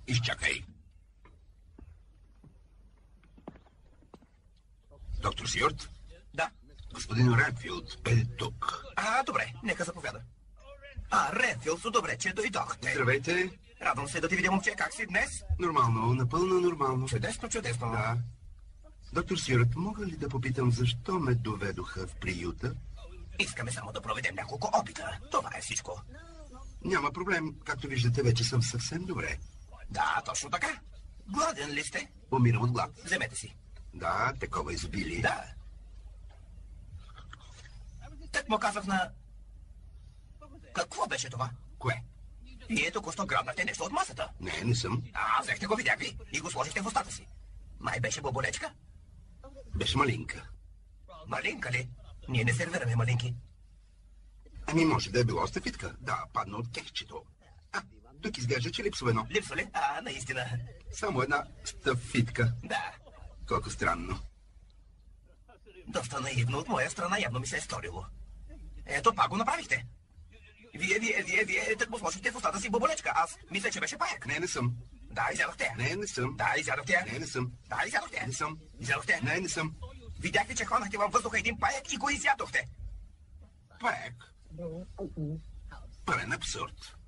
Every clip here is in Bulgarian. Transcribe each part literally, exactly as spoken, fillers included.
Изчакай. Доктор Сюарт? Да. Господин Ренфилд е тук. А, добре, нека заповяда. А, Ренфилд, добре, че дойдохте. Здравейте. Радвам се да ти видя, момче. Как си днес? Нормално, напълно нормално. Чудесно, чудесно. Да. Доктор Сюарт, мога ли да попитам защо ме доведоха в приюта? Искаме само да проведем няколко опита. Това е всичко. Няма проблем. Както виждате, вече съм съвсем добре. Да, точно така. Гладен ли сте? Умирам от глад. Вземете си. Да, такова изобилие. Да. Так му казах на... Какво беше това? Кое? Вие току-що грабнахте нещо от масата. Не, не съм. А, взехте го, видях ви, и го сложихте в устата си. Май беше боболечка? Беше малинка. Малинка ли? Ние не сервираме малинки. Ами може да е било стафитка. Да, падна от кехчето. А, тук изглежда, че липсва едно. Липсва ли? А, наистина. Само една стафитка. Да. Колко странно. Доста наивно от моя страна, явно ми се е сторило. Ето, пак го направихте. Вие, вие, вие, вие, тък му сложихте в устата си боболечка. Аз мисля, че беше паяк. Не, не съм. Да, изядохте я. Не, не съм. Да, изядохте я. Не, не съм. Да, изядохте я. Не съм. Изядохте я. Не, не съм. Видях ви, че хванахте във въздуха един паяк и го изядохте. Паяк. Пълен абсурд.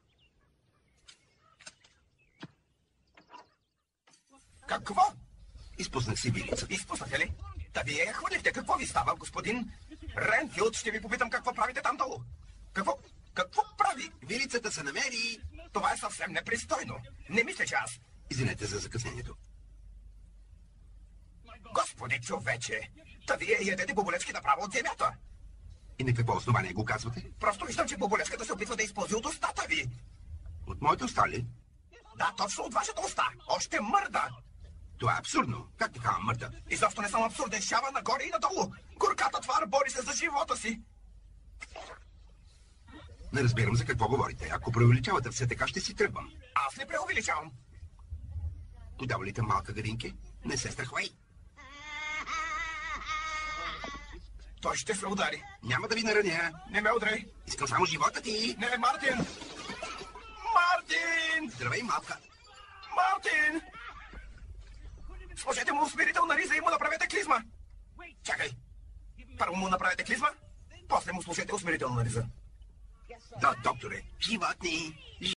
Какво? Изпуснах си вилицата. Изпуснахте ли? Да вие я хвърлихте. Какво ви става, господин Ренфилд? Ще ви попитам какво правите там долу. Какво? Какво прави? Вилицата се намери. Това е съвсем непристойно. Не мисля, че аз... Извинете за закъснението. Господи, човече! Та вие ядете боболечки направо от земята. И на какво основание го казвате? Просто виждам, че боболечката се опитва да използи от устата ви. От моите уста ли? Да, точно от вашата уста. Още мърда. Това е абсурдно. Как така мърда? Изобщо не съм абсурден. Шава нагоре и надолу. Горката твар бори се за живота си. Не разбирам за какво говорите. Ако преувеличавате все така, ще си тръгвам. Аз не преувеличавам. Подава ли те малка Гаринке? Не се страхвай. Той ще се удари. Няма да ви нараня. Не ме удрай. Искам само живота ти. Не, Мартин! Мартин! Здравей, малка. Мартин! Сложете му усмирителна риза и му направете клизма. Чакай. Първо му направете клизма, после му сложете усмирителна риза. Да, докторе. Животни.